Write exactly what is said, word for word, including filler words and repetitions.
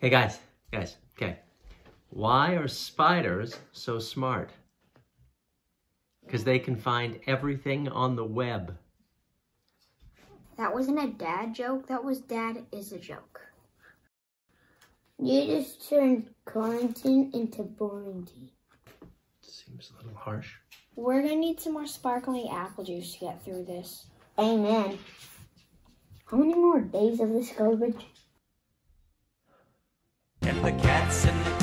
Hey guys, guys, okay. Why are spiders so smart? Because they can find everything on the web. That wasn't a dad joke, that was dad is a joke. You just turned quarantine into quarantine. Seems a little harsh. We're gonna need some more sparkling apple juice to get through this. Amen. How many more days of this garbage? And the cats in the